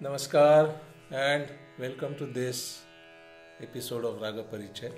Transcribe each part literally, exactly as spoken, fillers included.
Namaskar and welcome to this episode of Raga Parichay.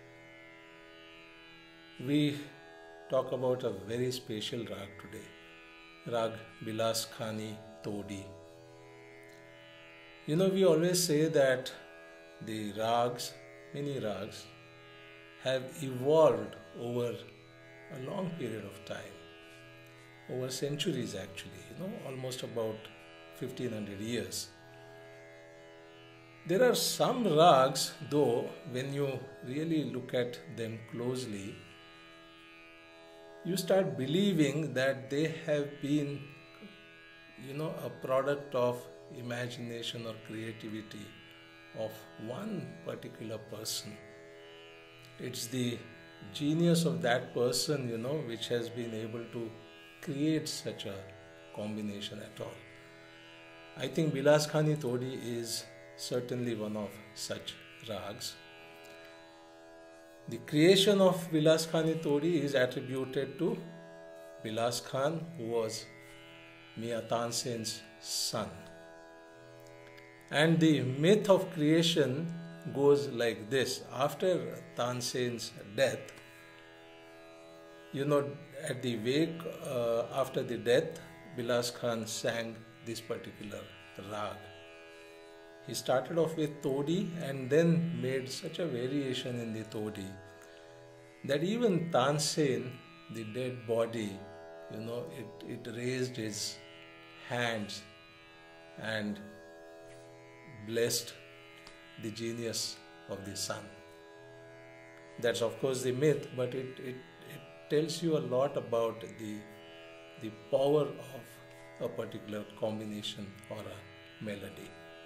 We talk about a very special rag today, Rag Bilas Khani Todi. You know, we always say that the rags, many rags, have evolved over a long period of time, over centuries actually, you know, almost about fifteen hundred years. There are some rags, though, when you really look at them closely, you start believing that they have been, you know, a product of imagination or creativity of one particular person. It's the genius of that person, you know, which has been able to create such a combination at all. I think Bilas Khani Todi is certainly one of such rags. The creation of Bilas Khani Todi is attributed to Bilas Khan, who was Mian Tansen's son. And the myth of creation goes like this. After Tansen's death, you know, at the wake, uh, after the death, Bilas Khan sang this particular rag. He started off with Todi and then made such a variation in the Todi that even Tansen, the dead body, you know, it, it raised his hands and blessed the genius of the sun. That's of course the myth, but it, it, it tells you a lot about the, the power of a particular combination or a melody.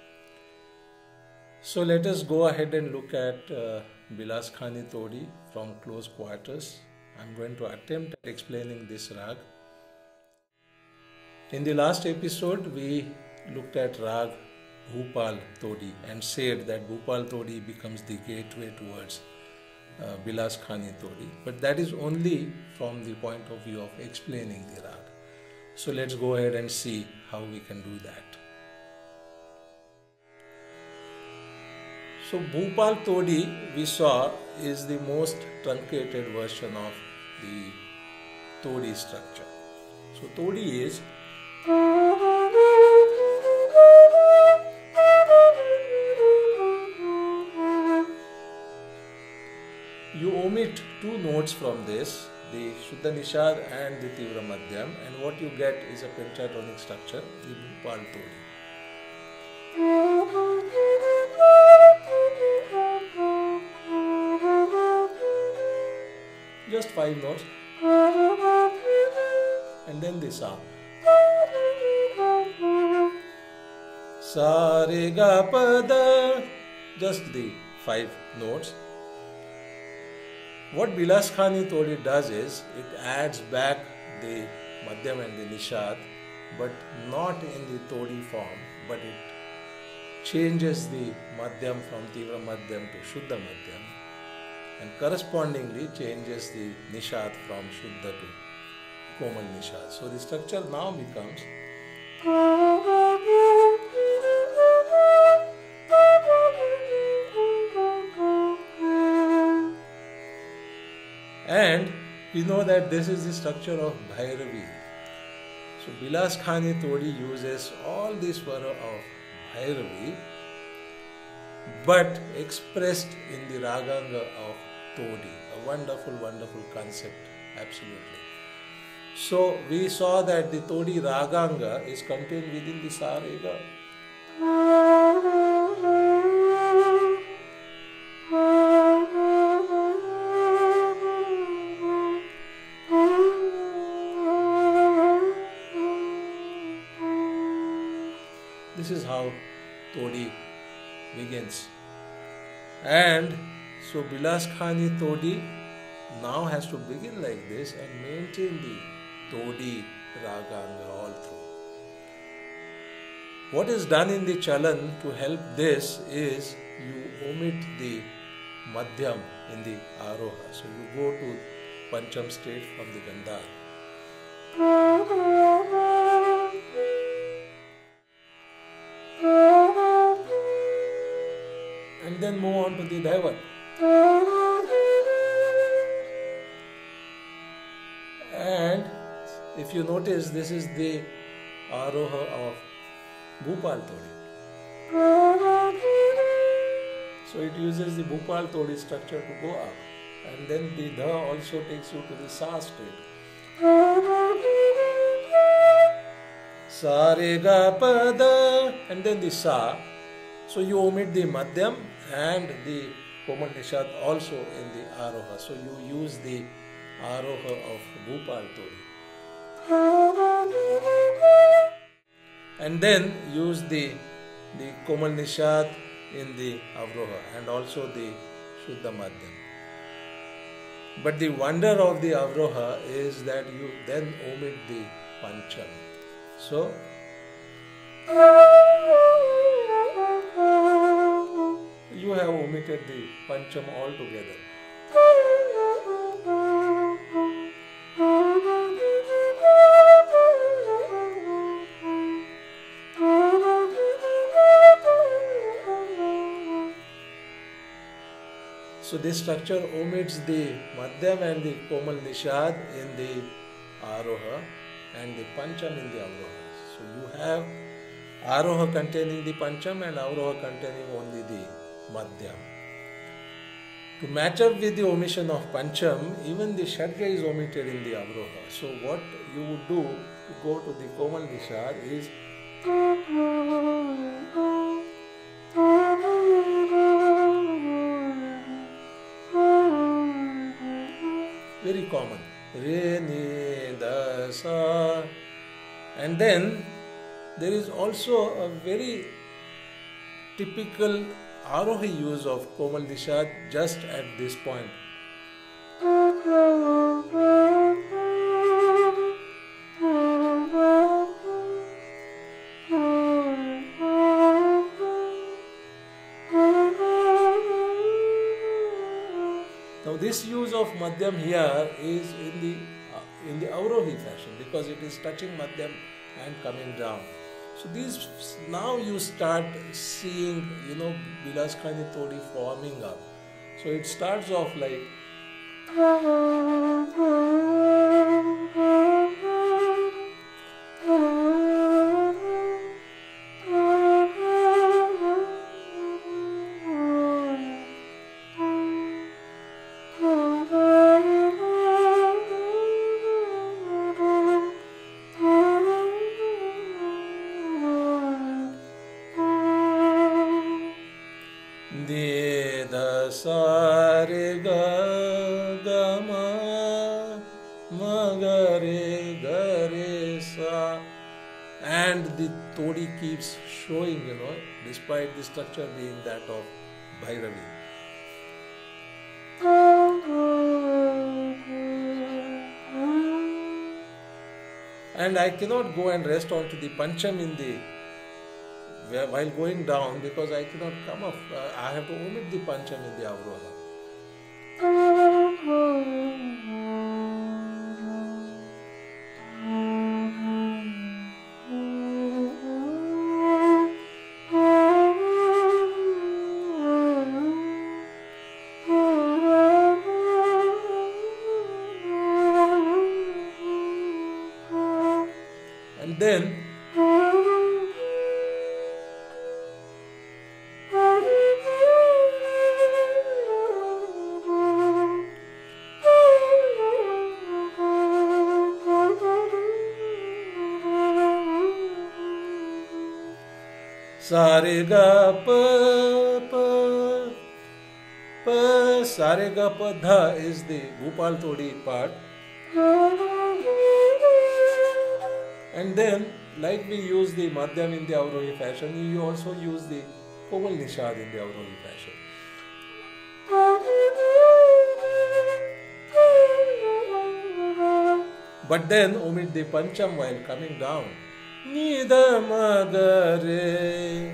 So let us go ahead and look at uh, Bilas Khani Todi from close quarters. I'm going to attempt at explaining this rag. In the last episode, we looked at rag Bhupal Todi and said that Bhupal Todi becomes the gateway towards uh, Bilas Khani Todi. But that is only from the point of view of explaining the rag. So let's go ahead and see how we can do that. So Bhupal Todi, we saw, is the most truncated version of the Todi structure. So Todi is you omit two notes from this, the Shuddha Nishad and the Tivra Madhyam, and what you get is a pentatonic structure, the Bhupal Todi. Just five notes, and then the Sa. Sa Re Ga Pa Da, just the five notes. What Bilas Khani Todi does is, it adds back the Madhyam and the Nishad, but not in the Todi form, but it changes the Madhyam from Tivra Madhyam to Shuddha Madhyam, and correspondingly changes the Nishad from Shuddha to Komal Nishad. So the structure now becomes and we know that this is the structure of Bhairavi. So Bilas Khani Todi uses all the swara of Bhairavi but expressed in the Raganga of Todi. A wonderful, wonderful concept, absolutely. So we saw that the Todi Raganga is contained within the Sa Re Ga. This is how Todi begins. And so Bilas Khani Todi now has to begin like this and maintain the Todi Raganga all through. What is done in the Chalan to help this is you omit the Madhyam in the Aroha. So you go to Pancham state from the Gandhar. Oh and then move on to the Dhaivat. And if you notice, this is the Aroha of Bhupal Todi. So it uses the Bhupal Todi structure to go up, and then the Dha also takes you to the Sa state. Sa Re Ga Pa Da, and then the Sa. So you omit the Madhyam and the Komal Nishad also in the Aroha. So you use the Aroha of Bhupal Todi. And then use the, the Komal Nishad in the Avroha and also the Shuddha Madhyam. But the wonder of the Avroha is that you then omit the Pancham. So, you have omitted the Pancham altogether. So this structure omits the Madhyam and the Komal Nishad in the Aroha and the Pancham in the Avroha. So you have Aroha containing the Pancham and Avroha containing only the Madhyam. To match up with the omission of Pancham, even the Shadga is omitted in the Avroha. So what you would do to go to the Komal Nishad is very common. Re, Ni, Da, Sa. And then there is also a very typical Arohi use of Komal Nishad just at this point. Now this use of Madhyam here is in the uh, in the Avrohi fashion because it is touching Madhyam and coming down. So these now you start seeing, you know, Bilaskhani Todi forming up. So it starts off like De da sa re ga ga ma ma ga re ga re sa, and the Todi keeps showing, you know, despite the structure being that of Bhairavi. And I cannot go and rest onto the Pancham in the while going down because I cannot come up. Uh, I have to omit the Pancham in the Avroha. And then Sa re ga pa pa pa, sa re ga pa dha is the Bhupal Todi part. And then, like we use the Madhyam in the Avrohi fashion, you also use the Komal Nishad in the Avrohi fashion. But then omit the Pancham while coming down. Ni da ma ga re.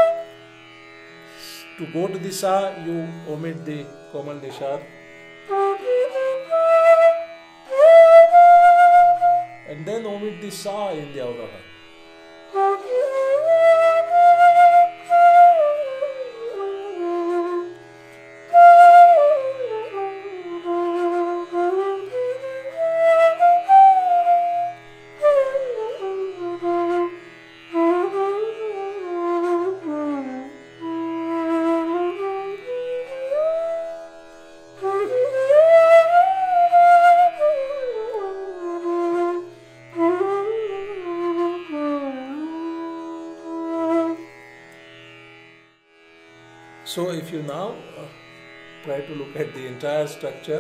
To go to the Sa, you omit the Komal Nishad. the sa in the Avroha. So if you now uh, try to look at the entire structure,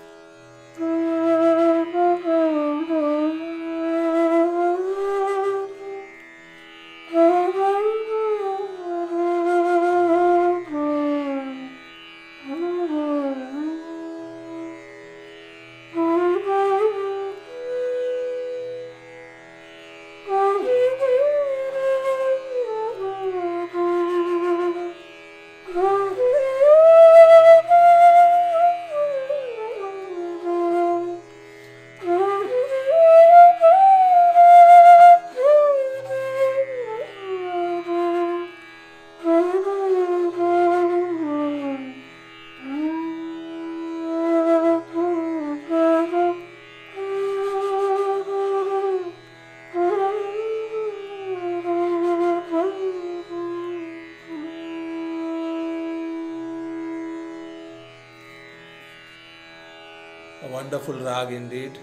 a wonderful rag indeed.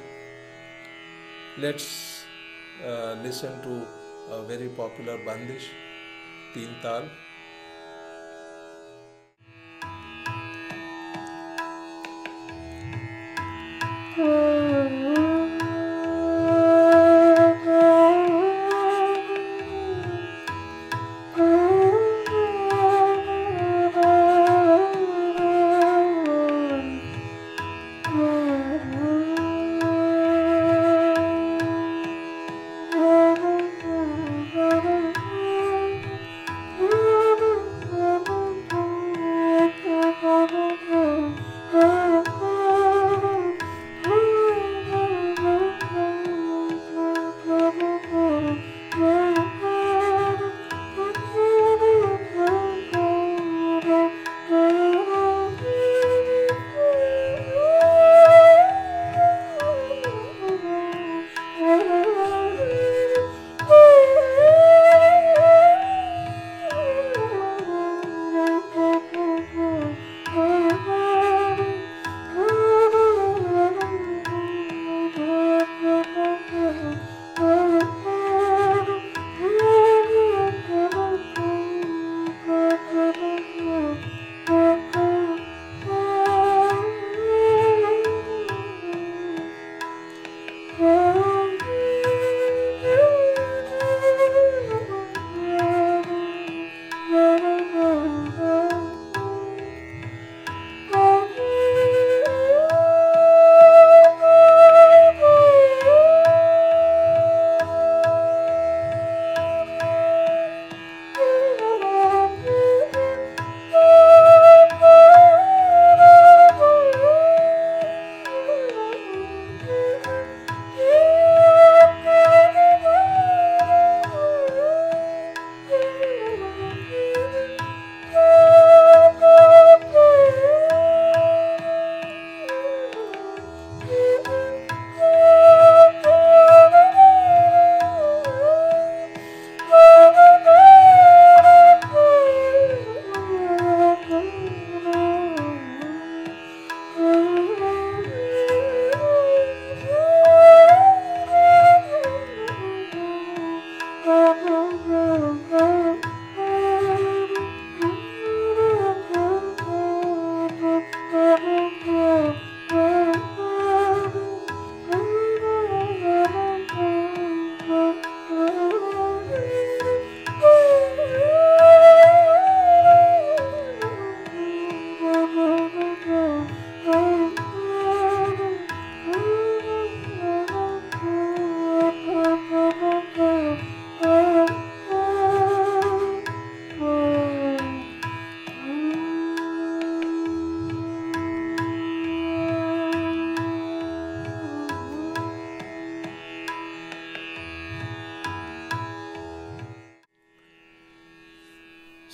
Let's uh, listen to a very popular bandish, Teen Tal. Ooh.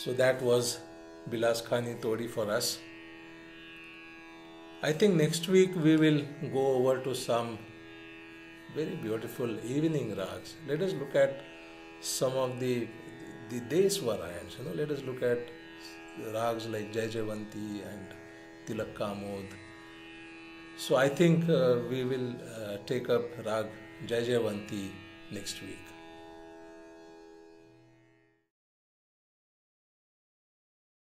So that was Bilas Khani Todi for us. I think next week we will go over to some very beautiful evening rags. Let us look at some of the the Des variants. You know, let us look at rags like Jai Javanti and Tilak Kamod. So I think uh, we will uh, take up rag Jai Javanti next week.